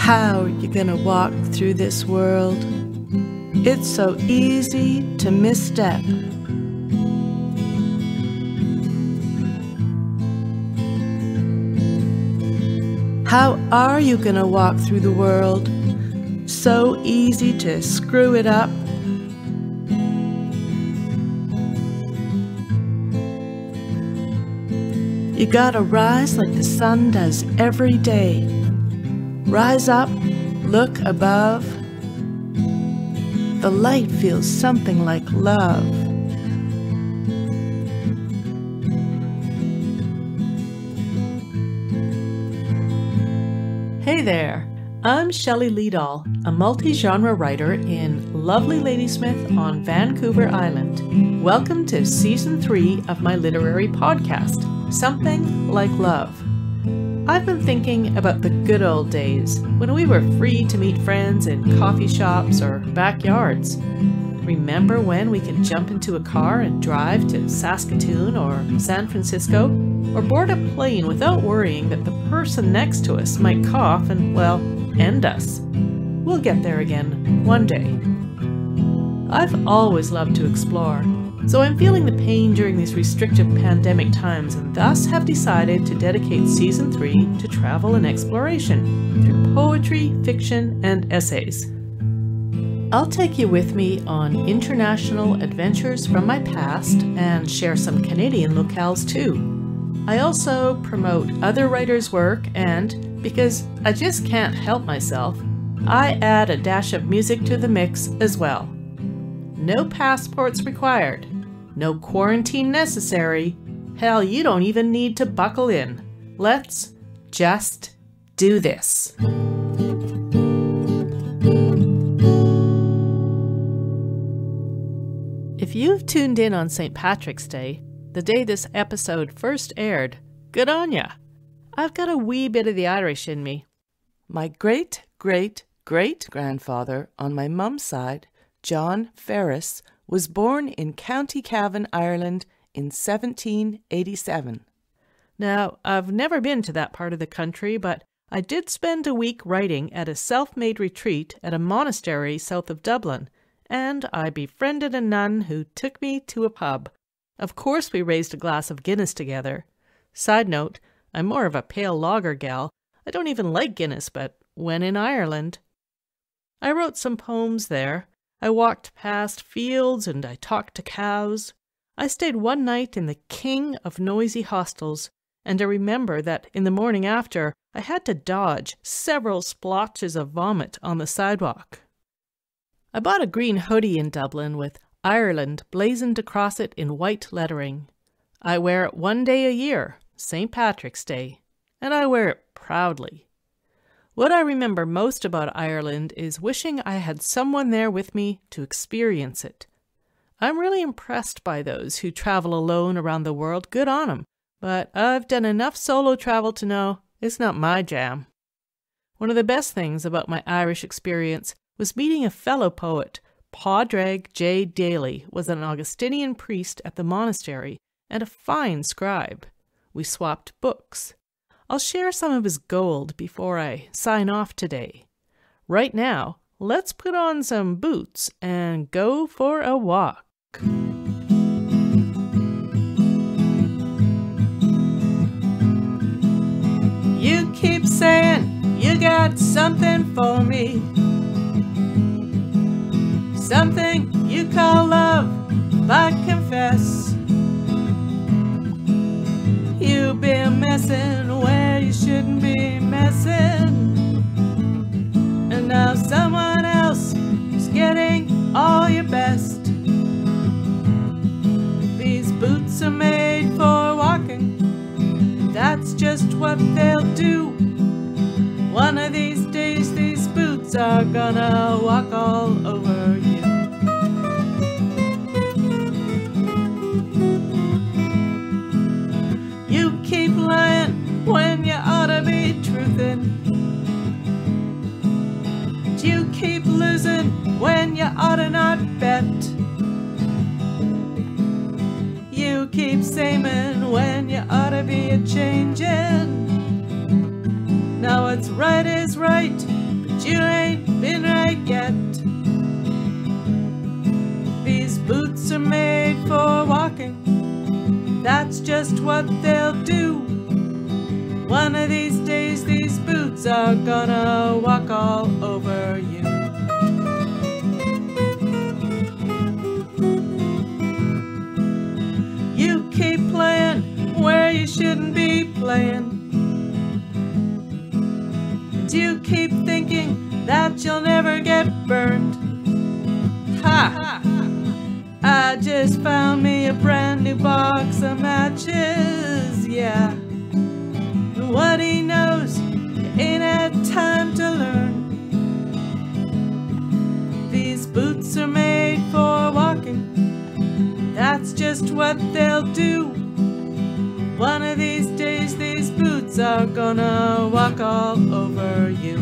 How you gonna walk through this world? It's so easy to misstep. How are you gonna walk through the world? So easy to screw it up. You gotta rise like the sun does every day. Rise up, look above. The light feels something like love. Hey there, I'm Shelley Leedahl, a multi-genre writer in lovely Ladysmith on Vancouver Island. Welcome to Season 3 of my literary podcast, Something Like Love. I've been thinking about the good old days when we were free to meet friends in coffee shops or backyards. Remember when we could jump into a car and drive to Saskatoon or San Francisco, or board a plane without worrying that the person next to us might cough and, well, end us? We'll get there again one day. I've always loved to explore, so I'm feeling the pain during these restrictive pandemic times and thus have decided to dedicate Season 3 to travel and exploration through poetry, fiction, and essays. I'll take you with me on international adventures from my past and share some Canadian locales too. I also promote other writers' work and, because I just can't help myself, I add a dash of music to the mix as well. No passports required. No quarantine necessary. Hell, you don't even need to buckle in. Let's just do this. If you've tuned in on St. Patrick's Day, the day this episode first aired, good on ya. I've got a wee bit of the Irish in me. My great-great-great-grandfather on my mum's side, John Ferris, was born in County Cavan, Ireland in 1787. Now, I've never been to that part of the country, but I did spend a week writing at a self-made retreat at a monastery south of Dublin, and I befriended a nun who took me to a pub. Of course we raised a glass of Guinness together. Side note, I'm more of a pale lager gal. I don't even like Guinness, but when in Ireland. I wrote some poems there. I walked past fields and I talked to cows. I stayed one night in the king of noisy hostels, and I remember that in the morning after, I had to dodge several splotches of vomit on the sidewalk. I bought a green hoodie in Dublin with Ireland blazoned across it in white lettering. I wear it one day a year, St. Patrick's Day, and I wear it proudly. What I remember most about Ireland is wishing I had someone there with me to experience it. I'm really impressed by those who travel alone around the world. Good on 'em, but I've done enough solo travel to know it's not my jam. One of the best things about my Irish experience was meeting a fellow poet. Pádraig J. Daly was an Augustinian priest at the monastery and a fine scribe. We swapped books. I'll share some of his gold before I sign off today. Right now, let's put on some boots and go for a walk. You keep saying you got something for me, something you call love, I confess. You've been messing where you shouldn't be messing, and now someone else is getting all your best. These boots are made for walking, that's just what they'll do. One of these days these boots are gonna walk all over you. You keep lying when you ought to be truthin'. You keep losing when you ought to not bet. You keep saying when you ought to be a-changin'. Now what's right is right, but you ain't been right yet. These boots are made for walking, that's just what they'll do. One of these days these boots are gonna walk all over you. You keep playing where you shouldn't be playing, and you keep thinking that you'll never get burned. Ha! I just found me a brand new box of matches, yeah. What he knows, you ain't had time to learn. These boots are made for walking, that's just what they'll do. One of these days these boots are gonna walk all over you.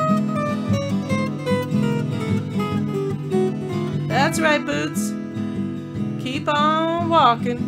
That's right, boots. Keep on walking.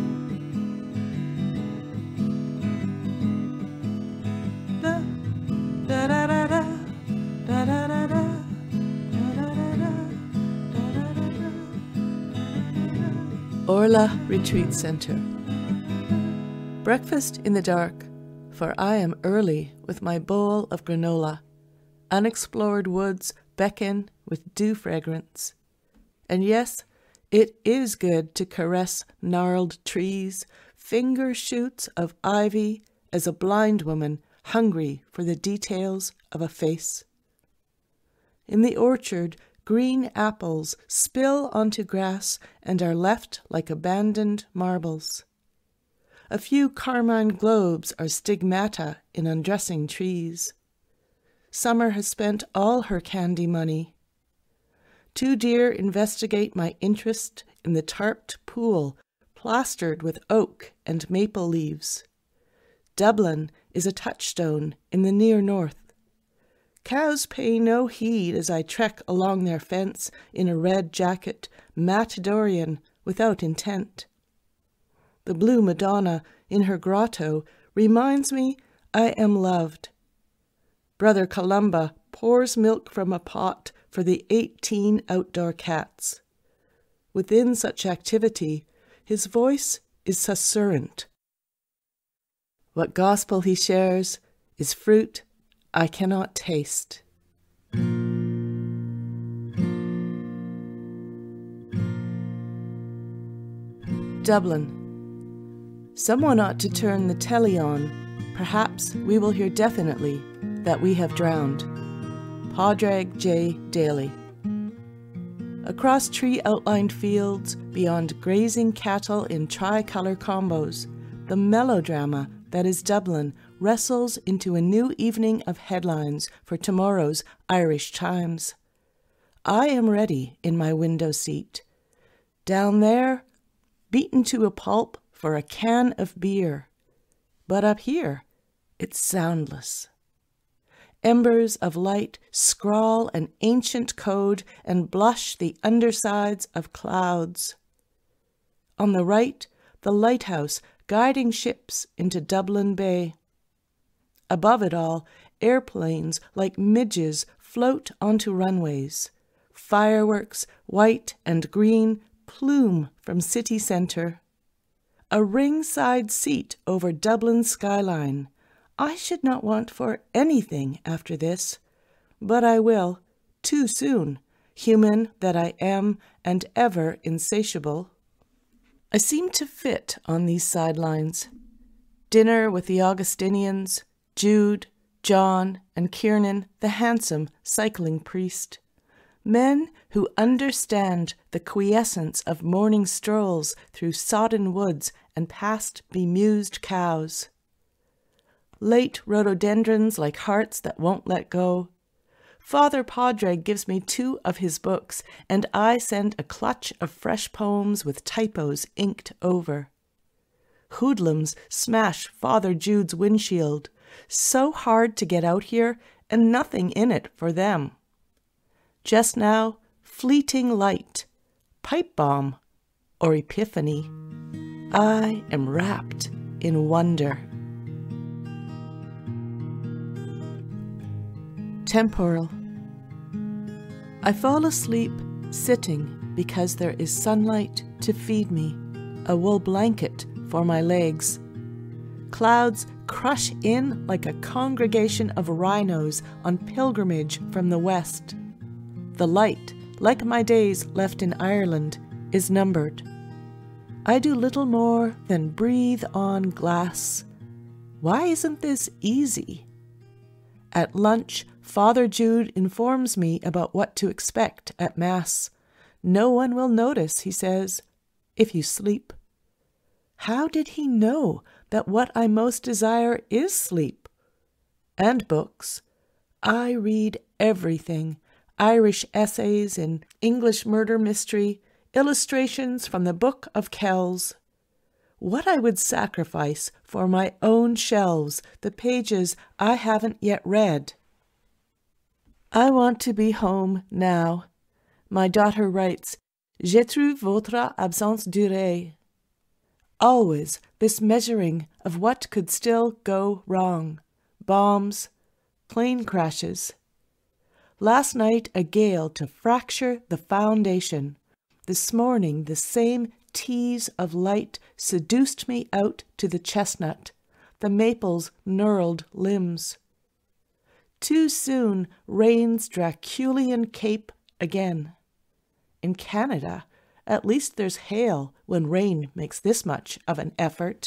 Orla Retreat Center. Breakfast in the dark, for I am early with my bowl of granola. Unexplored woods beckon with dew fragrance. And yes, it is good to caress gnarled trees, finger shoots of ivy as a blind woman hungry for the details of a face. In the orchard, green apples spill onto grass and are left like abandoned marbles. A few carmine globes are stigmata in undressing trees. Summer has spent all her candy money. Two deer investigate my interest in the tarped pool plastered with oak and maple leaves. Dublin is a touchstone in the near north. Cows pay no heed as I trek along their fence in a red jacket, matadorian without intent. The blue Madonna in her grotto reminds me I am loved. Brother Columba pours milk from a pot for the 18 outdoor cats. Within such activity, his voice is susurrant. What gospel he shares is fruit I cannot taste. Dublin. Someone ought to turn the telly on. Perhaps we will hear definitely that we have drowned. Padraig J. Daly. Across tree-outlined fields, beyond grazing cattle in tricolour combos, the melodrama that is Dublin wrestles into a new evening of headlines for tomorrow's Irish Times. I am ready in my window seat. Down there, beaten to a pulp for a can of beer. But up here, it's soundless. Embers of light scrawl an ancient code and blush the undersides of clouds. On the right, the lighthouse guiding ships into Dublin Bay. Above it all, airplanes like midges float onto runways. Fireworks, white and green, plume from city centre. A ringside seat over Dublin's skyline. I should not want for anything after this, but I will, too soon, human that I am and ever insatiable. I seem to fit on these sidelines. Dinner with the Augustinians, Jude, John, and Kiernan, the handsome cycling priest. Men who understand the quiescence of morning strolls through sodden woods and past bemused cows. Late rhododendrons like hearts that won't let go. Father Padraig gives me 2 of his books, and I send a clutch of fresh poems with typos inked over. Hoodlums smash Father Jude's windshield. So hard to get out here, and nothing in it for them. Just now, fleeting light, pipe bomb, or epiphany. I am wrapped in wonder. Temporal. I fall asleep sitting because there is sunlight to feed me, a wool blanket for my legs. Clouds crush in like a congregation of rhinos on pilgrimage from the west. The light, like my days left in Ireland, is numbered. I do little more than breathe on glass. Why isn't this easy? At lunch, Father Jude informs me about what to expect at Mass. No one will notice, he says, if you sleep. How did he know that what I most desire is sleep? And books. I read everything. Irish essays in English murder mystery, illustrations from the Book of Kells. What I would sacrifice for my own shelves, the pages I haven't yet read. I want to be home now. My daughter writes, "Je trouve votre absence durée." Always this measuring of what could still go wrong. Bombs, plane crashes. Last night a gale to fracture the foundation. This morning the same tease of light seduced me out to the chestnut, the maple's knurled limbs. Too soon rain's Draculian cape again. In Canada, at least there's hail when rain makes this much of an effort.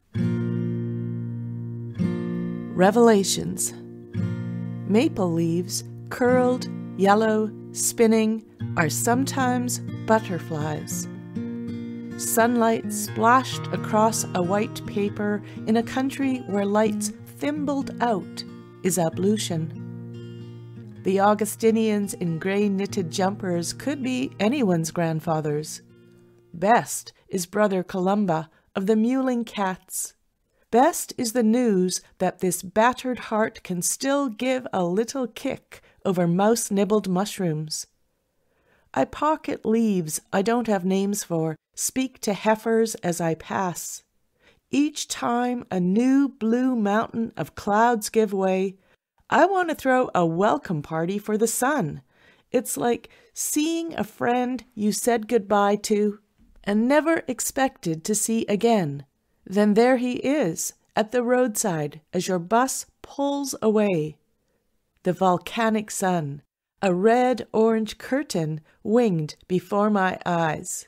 Revelations. Maple leaves, curled, yellow, spinning, are sometimes butterflies. Sunlight splashed across a white paper in a country where light's thimbled out is ablution. The Augustinians in grey knitted jumpers could be anyone's grandfathers. Best is Brother Columba of the mewling cats. Best is the news that this battered heart can still give a little kick over mouse-nibbled mushrooms. I pocket leaves I don't have names for, speak to heifers as I pass. Each time a new blue mountain of clouds give way, I want to throw a welcome party for the sun. It's like seeing a friend you said goodbye to and never expected to see again. Then there he is at the roadside as your bus pulls away. The volcanic sun, a red-orange curtain winged before my eyes.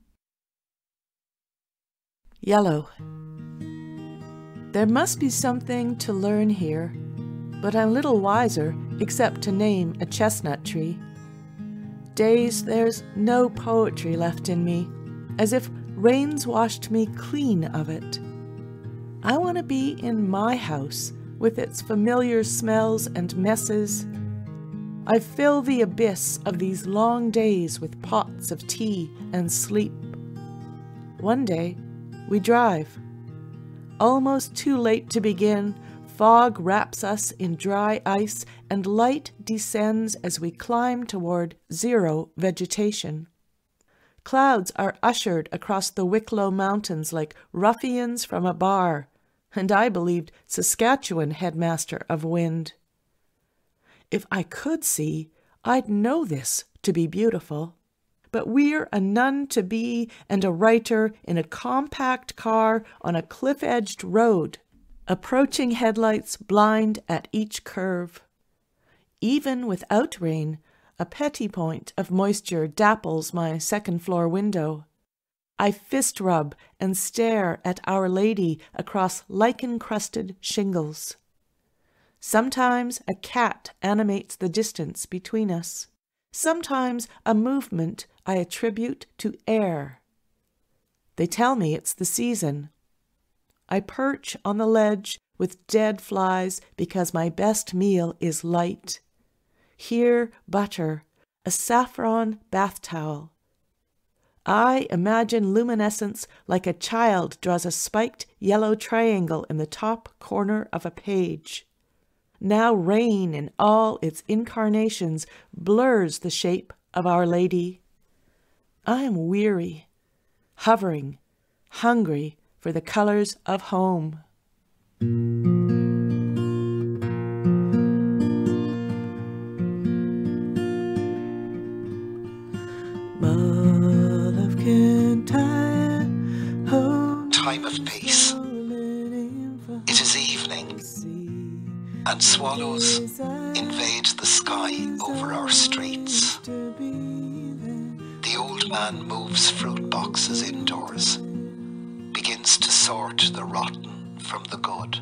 Yellow. There must be something to learn here, but I'm little wiser except to name a chestnut tree. Days there's no poetry left in me, as if rain's washed me clean of it. I want to be in my house with its familiar smells and messes. I fill the abyss of these long days with pots of tea and sleep. One day, we drive. Almost too late to begin, fog wraps us in dry ice, and light descends as we climb toward zero vegetation. Clouds are ushered across the Wicklow Mountains like ruffians from a bar, and I believed Saskatchewan headmaster of wind. If I could see, I'd know this to be beautiful. But we're a nun-to-be and a writer in a compact car on a cliff-edged road, approaching headlights blind at each curve. Even without rain, a petty point of moisture dapples my second-floor window. I fist-rub and stare at Our Lady across lichen-crusted shingles. Sometimes a cat animates the distance between us. Sometimes a movement I attribute to air. They tell me it's the season. I perch on the ledge with dead flies because my best meal is light. Here, butter, a saffron bath towel. I imagine luminescence like a child draws a spiked yellow triangle in the top corner of a page. Now rain in all its incarnations blurs the shape of Our Lady. I am weary, hovering, hungry for the colors of home. time of peace. It is evening, and swallows invade the sky over our streets. The old man moves fruit boxes indoors, begins to sort the rotten from the good.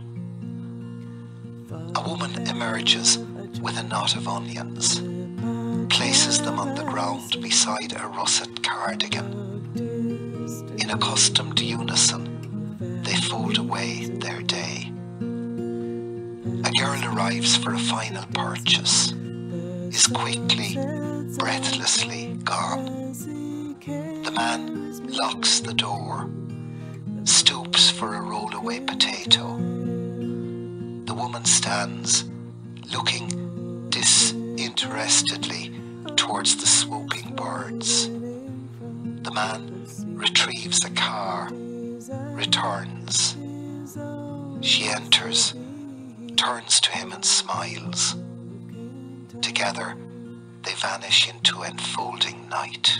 A woman emerges with a knot of onions, places them on the ground beside a russet cardigan. In accustomed unison, they fold away their day. A girl arrives for a final purchase, is quickly, breathlessly gone. The man locks the door, stoops for a rollaway potato. The woman stands, looking disinterestedly towards the swooping birds. The man retrieves a car, returns. She enters, turns to him and smiles. Together, they vanish into enfolding night.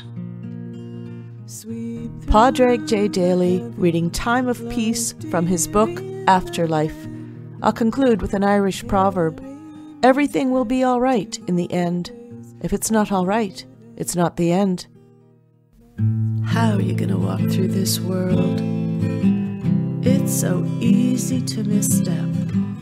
Padraig J. Daly reading Time of Peace from his book Afterlife. I'll conclude with an Irish proverb. Everything will be all right in the end. If it's not all right, it's not the end. How are you going to walk through this world? It's so easy to misstep.